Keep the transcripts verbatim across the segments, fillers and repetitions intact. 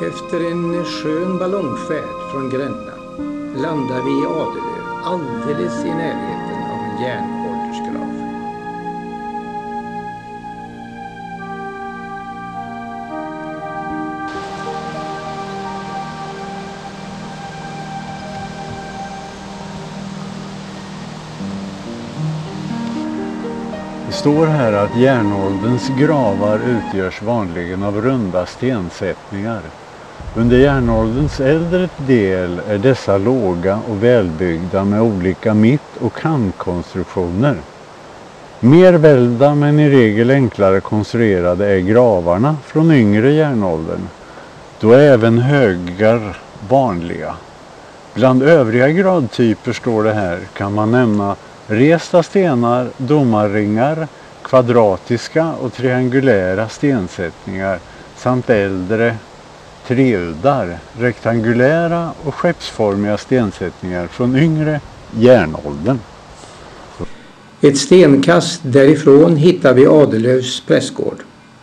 Efter en skön ballongfärd från Gränna landar vi i Adelöv alldeles i närheten av en järnåldersgrav. Det står här att järnålderns gravar utgörs vanligen av runda stensättningar. Under järnålderns äldre del är dessa låga och välbyggda med olika mitt- och kantkonstruktioner. Mer välda men i regel enklare konstruerade är gravarna från yngre järnåldern. Då är även högar vanliga. Bland övriga gradtyper står det här kan man nämna resta stenar, domarringar, kvadratiska och triangulära stensättningar samt äldre trildar, rektangulära och skeppsformiga stensättningar från yngre järnåldern. Ett stenkast därifrån hittar vi Adelövs prästgård.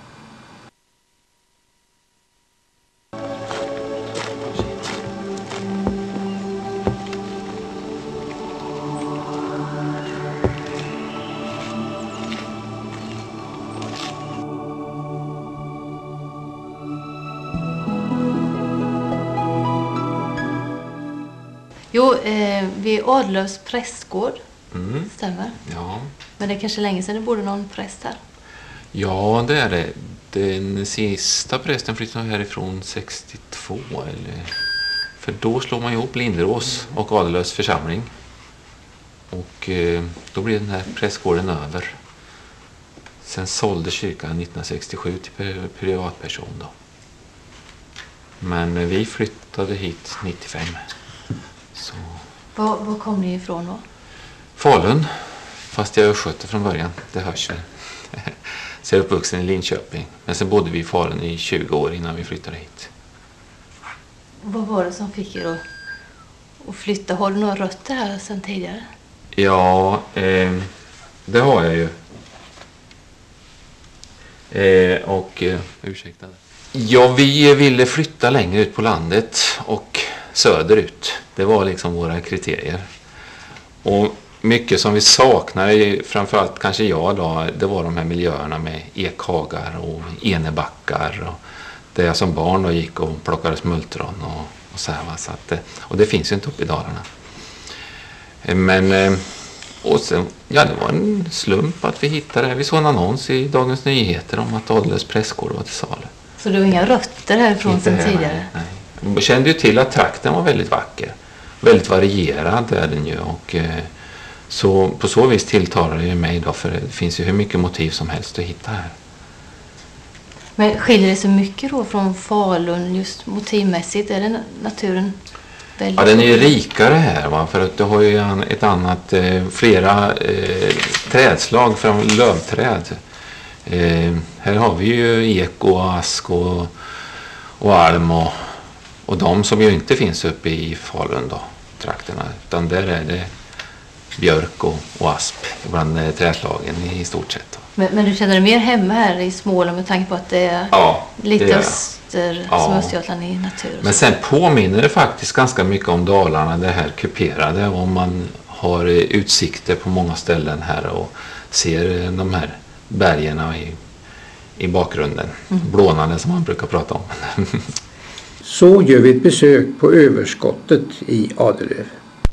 Jo, eh, vid Adelövs prästgård. Mm. Stämmer. Ja. Men det är kanske länge sedan det borde någon präst här. Ja, det är det. Den sista prästen flyttade härifrån sextiotvå. Eller... För då slår man ihop Linderås och Adelövs församling. Och eh, då blir den här prästgården över. Sen sålde kyrkan nittonhundrasextiosju till privatperson då. Men vi flyttade hit nittiofem. Så. Var, var kom ni ifrån då? Falun, fast jag är östgöte från början, det hörs väl. Så jag är uppvuxen i Linköping, men sen bodde vi i Falun i tjugo år innan vi flyttade hit. Vad var det som fick er att, att flytta? Har du några rötter här sedan tidigare? Ja, eh, det har jag ju. Eh, och, eh, ursäkta. Ja, vi ville flytta längre ut på landet och söderut. Det var liksom våra kriterier. Och mycket som vi saknar, framförallt kanske jag då, det var de här miljöerna med ekhagar och enebackar. Och där jag som barn då gick och plockade smultron och, och så här. Va? Så att, och det finns ju inte uppe i Dalarna. Men, och sen, ja, det var en slump att vi hittade det. Vi såg en annons i Dagens Nyheter om att Adelövs prästgård var till salu. Så du har inga rötter härifrån Inte sedan här, tidigare? Nej, nej. Jag kände ju till att trakten var väldigt vacker. Väldigt varierad är den ju. Och, eh, så på så vis tilltalar det ju mig då, för det finns ju hur mycket motiv som helst att hitta här. Men skiljer det sig mycket då från Falun just motivmässigt? Är det naturen väldigt... Ja, den är ju rikare här, va? För att du har ju ett annat, eh, flera eh, trädslag från lövträd. Eh, här har vi ju ek och ask och, och alm och, och de som ju inte finns uppe i Falun då, trakterna, utan där är det björk och, och asp bland eh, trädslagen i stort sett. Men, men du känner dig mer hemma här i Småland med tanke på att det är ja, lite det är öster, ja. som Östergötland i natur. Men sen påminner det faktiskt ganska mycket om Dalarna, det här kuperade, om man har utsikter på många ställen här och ser de här bergen i, i bakgrunden. Mm. Blånande som man brukar prata om. Så gör vi ett besök på överskottet i Adelöv.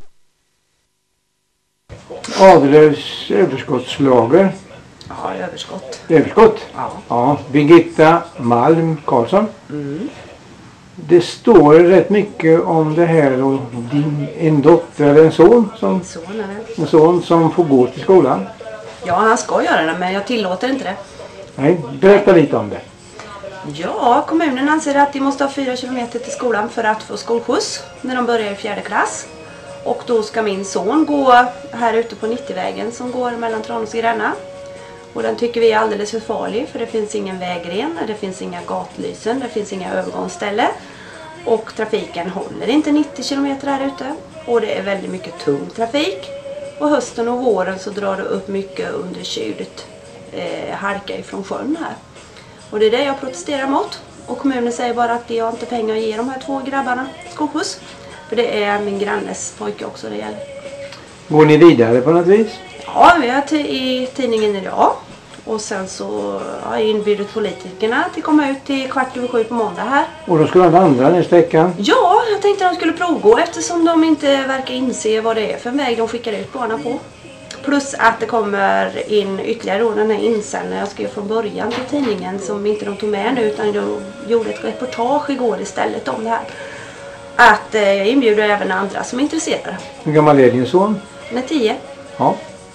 Adelövs överskottslager. Ja, överskott. Överskott? Ja. Ja. Birgitta Malm Karlsson. Mm. Det står rätt mycket om det här och din, en dotter eller en son som, Son är det. en son som får gå till skolan. Ja, han ska göra det, men jag tillåter inte det. Nej, berätta lite om det. Ja, kommunen anser att de måste ha fyra kilometer till skolan för att få skolskjuts när de börjar i fjärde klass. Och då ska min son gå här ute på nittiovägen som går mellan Tranås och Gränna. Och den tycker vi är alldeles för farlig, för det finns ingen vägren, det finns inga gatlysen, det finns inga övergångsställen. Och trafiken håller inte nittio kilometer här ute. Och det är väldigt mycket tung trafik. Och hösten och våren så drar det upp mycket under kyligt eh, halka ifrån sjön här. Och det är det jag protesterar mot. Och kommunen säger bara att jag har inte pengar att ge de här två grabbarna skolskjuts. För det är min grannes pojke också det gäller. Går ni vidare på något vis? Ja, vi har i tidningen idag. Och sen så har jag inbjudit politikerna till att komma ut till kvart över sju på måndag här. Och då ska de vandra nästa vecka? Ja, jag tänkte att de skulle provgå eftersom de inte verkar inse vad det är för en väg de skickar ut barnen på. Plus att det kommer in ytterligare då den här insändaren jag skrev från början till tidningen som inte de tog med nu utan de gjorde ett reportage igår istället om det här. Att eh, jag inbjuder även andra som är intresserade. Hur gammal är din son? Han är tio. Ja.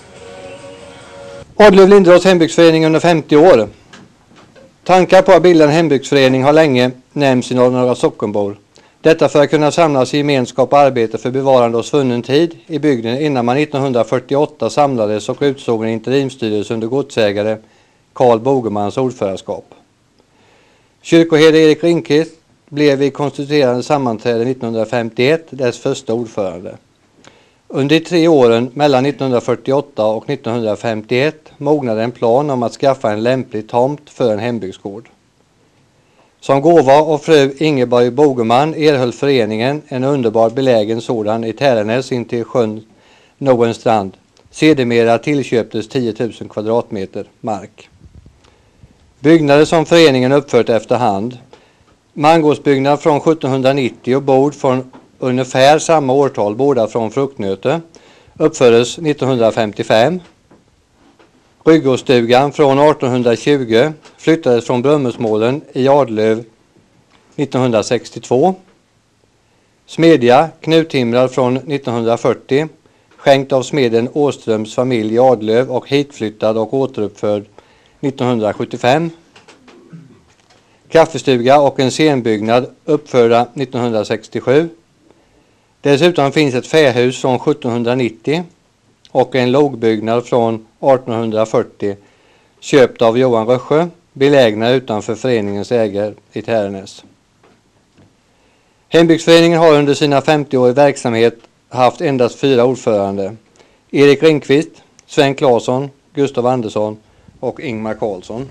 Adlöv Linderås hembygdsförening under femtio år. Tankar på att bilda en hembygdsförening har länge nämnts i några sockenbor. Detta för att kunna samlas i gemenskap och arbete för bevarande av svunnen tid i bygden innan man nittonhundrafyrtioåtta samlades och utsåg en interimstyrelse under godsägare Karl Bogemans ordförandeskap. Kyrkoherde Erik Ringqvist blev vid konstituerande sammanträde nittonhundrafemtioett dess första ordförande. Under de tre åren mellan nittonhundrafyrtioåtta och nittonhundrafemtioett mognade en plan om att skaffa en lämplig tomt för en hembygdsgård. Som gåva av fru Ingeborg Bogeman erhöll föreningen en underbar belägen sådan i Tärenäs intill sjön Nåenstrand. Sedermera tillköptes tio tusen kvadratmeter mark. Byggnader som föreningen uppfört efterhand. Mangårdsbyggnad från sjuttonhundranittio och bord från ungefär samma årtal, båda från Fruktnöte, uppfördes nittonhundrafemtiofem. Ryggårdsstugan från artonhundratjugo flyttades från Brömmesmålen i Adlöv nittonhundrasextiotvå. Smedja knuttimrad från nittonhundrafyrtio, skänkt av smeden Åströms familj i Adlöv och hitflyttad och återuppförd nittonhundrasjuttiofem. Kaffestuga och en scenbyggnad uppförda nittonhundrasextiosju. Dessutom finns ett fähus från sjuttonhundranittio och en lågbyggnad från artonhundrafyrtio köpt av Johan Rössjö, belägna utanför föreningens ägare i Tärenäs. Hembygdsföreningen har under sina femtio år i verksamhet haft endast fyra ordförande. Erik Ringqvist, Sven Claesson, Gustav Andersson och Ingmar Karlsson.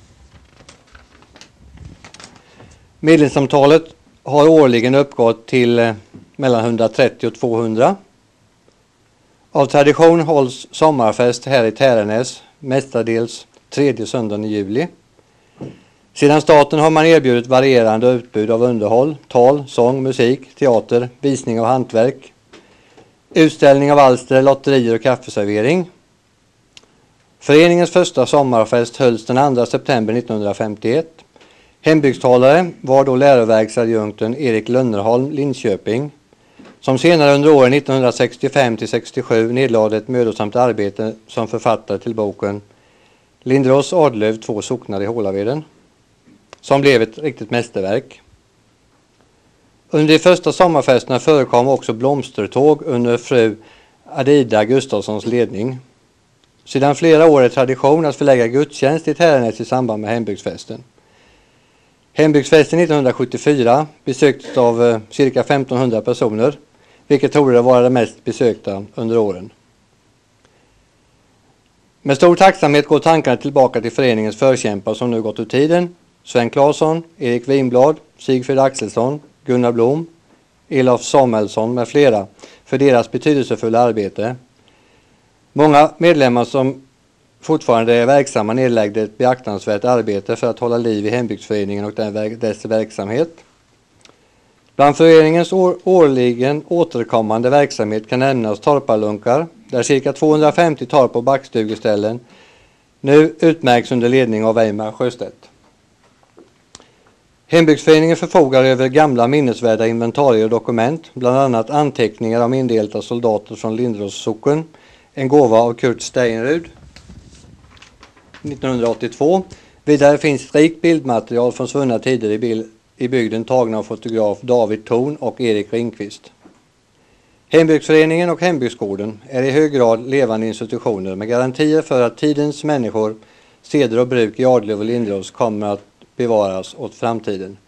Medlemsantalet har årligen uppgått till mellan hundratrettio och tvåhundra. Av tradition hålls sommarfest här i Tärenäs mestadels tredje söndagen i juli. Sedan starten har man erbjudit varierande utbud av underhåll, tal, sång, musik, teater, visning av hantverk, utställning av alster, lotterier och kaffeservering. Föreningens första sommarfest hölls den andra september nittonhundrafemtioett. Hembygdstalare var då läroverksadjunkten Erik Lönnerholm, Linköping, som senare under åren nittonhundrasextiofem till sextiosju nedlade ett mödosamt arbete som författare till boken Linderås Adlöv, två socknar i Hålaveden, som blev ett riktigt mästerverk. Under de första sommarfesterna förekom också blomstertåg under fru Adida Gustafssons ledning. Sedan flera år är tradition att förlägga gudstjänst i Tärenäs i samband med hembygdsfesten. Hembygdsfesten nittonhundrasjuttiofyra besöktes av cirka femtonhundra personer, vilket torde vara det mest besökta under åren. Med stor tacksamhet går tankarna tillbaka till föreningens förkämpar som nu gått ur tiden. Sven Claesson, Erik Winblad, Sigfrid Axelsson, Gunnar Blom, Elof Samuelsson med flera för deras betydelsefulla arbete. Många medlemmar som fortfarande är verksamma nedläggde ett beaktansvärt arbete för att hålla liv i hembygdsföreningen och dess verksamhet. Bland föreningens år, årligen återkommande verksamhet kan nämnas torparlunkar, där cirka tvåhundrafemtio torp och backstugeställen nu utmärks under ledning av Weimar Sjöstedt. Hembygdsföreningen förfogar över gamla minnesvärda inventarier och dokument, bland annat anteckningar om indelta soldater från Linderås socken, en gåva av Kurt Steinrud nittonhundraåttiotvå. Vidare finns ett rikt bildmaterial från svunna tider i, bild, i bygden tagna av fotograf David Thorn och Erik Ringqvist. Hembygdsföreningen och hembygdsgården är i hög grad levande institutioner med garantier för att tidens människor, seder och bruk i Adlöv och Linderås kommer att bevaras åt framtiden.